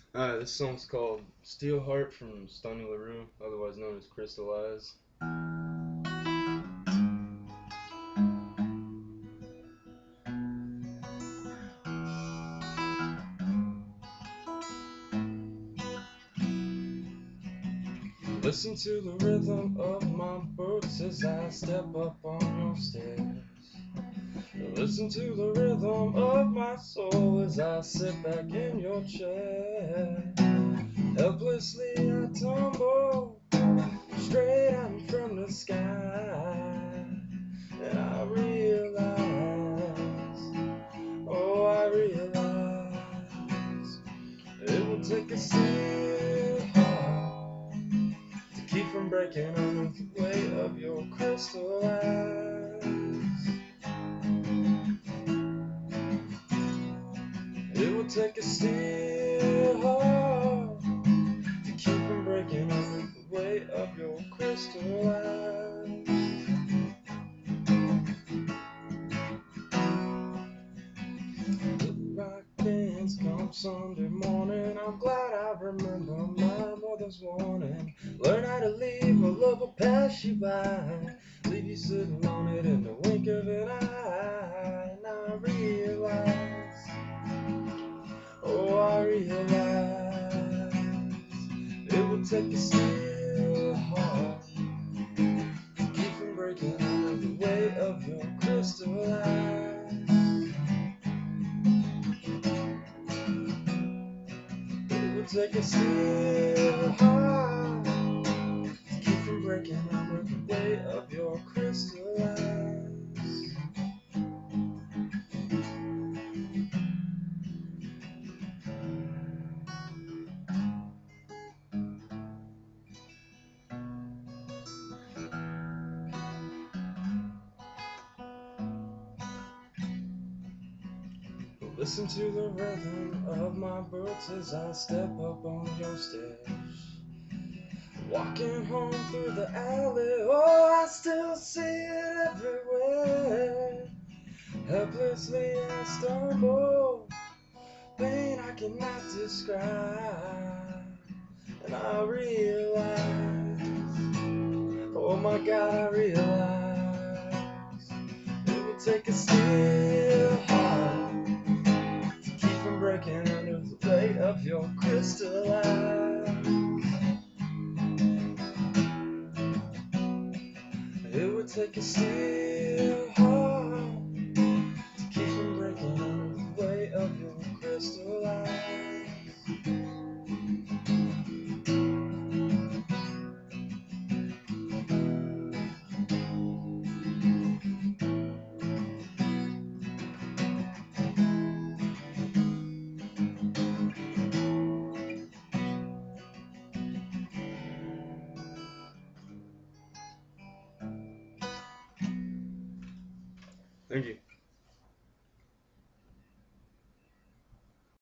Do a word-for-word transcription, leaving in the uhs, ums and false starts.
Alright, this song's called Steel Heart from Stoney Larue, otherwise known as Crystallized. Listen to the rhythm of my boots as I step up on your stairs. Listen to the rhythm of my soul as I sit back in your chair. Helplessly I tumble straight out from the sky, and I realize, oh I realize, it will take a steel heart to keep from breaking under the weight of your crystal eyes. It will take a steel heart to keep from breaking under the weight of your crystal eyes. Rock bands come Sunday morning. I'm glad I remember my mother's warning. Learn how to leave, a love will pass you by. Leave you sitting on it in the wink of an eye. And I realize, oh I realize, it will take a steel heart to keep from breaking under the weight of your crystal eyes. Take a steel heart to keep from breaking under the weight of your crystal eyes. Listen to the rhythm of my boots as I step up on your stairs. Walking home through the alley, oh, I still see it everywhere. Helplessly I stumble, pain I cannot describe. And I realize, oh my God, I realize, it will take a steel heart to keep from breaking under the weight of your crystal eyes. It would take a steel heart to keep from breaking under the weight of your crystal eyes. Thank you.